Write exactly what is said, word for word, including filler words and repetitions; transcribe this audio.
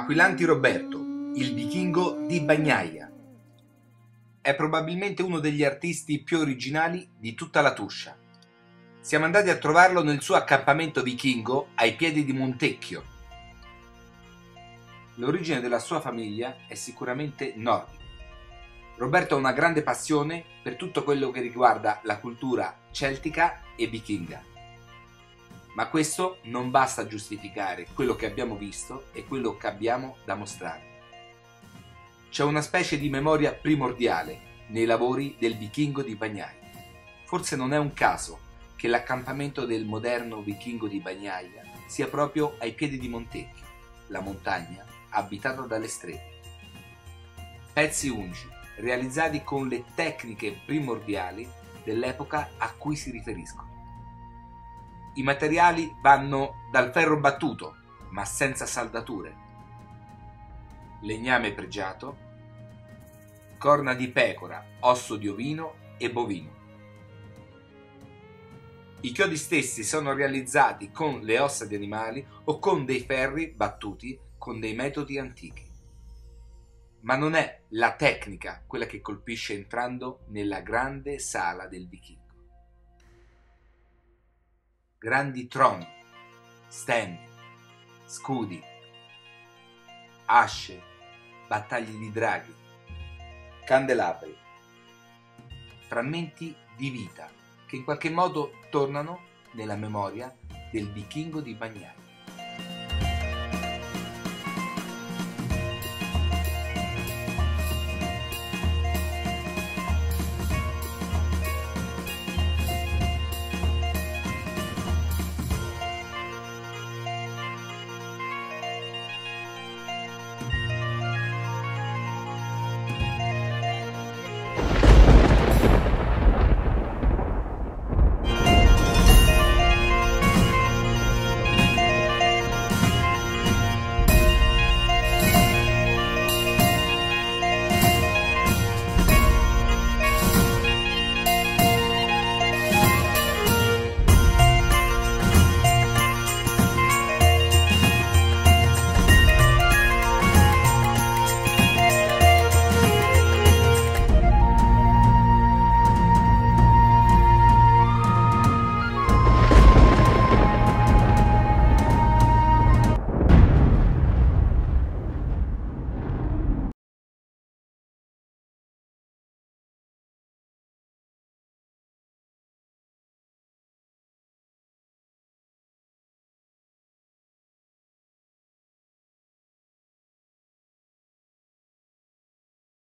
Aquilani Roberto, il vichingo di Bagnaia. È probabilmente uno degli artisti più originali di tutta la Tuscia. Siamo andati a trovarlo nel suo accampamento vichingo ai piedi di Montecchio. L'origine della sua famiglia è sicuramente nordica. Roberto ha una grande passione per tutto quello che riguarda la cultura celtica e vichinga. Ma questo non basta a giustificare quello che abbiamo visto e quello che abbiamo da mostrare. C'è una specie di memoria primordiale nei lavori del vichingo di Bagnaia. Forse non è un caso che l'accampamento del moderno vichingo di Bagnaia sia proprio ai piedi di Montecchio, la montagna abitata dalle streghe. Pezzi unici, realizzati con le tecniche primordiali dell'epoca a cui si riferiscono. I materiali vanno dal ferro battuto, ma senza saldature, legname pregiato, corna di pecora, osso di ovino e bovino. I chiodi stessi sono realizzati con le ossa di animali o con dei ferri battuti con dei metodi antichi. Ma non è la tecnica quella che colpisce entrando nella grande sala del vichingo. Grandi troni, stemmi, scudi, asce, battaglie di draghi, candelabri, frammenti di vita che in qualche modo tornano nella memoria del vichingo di Bagnaia.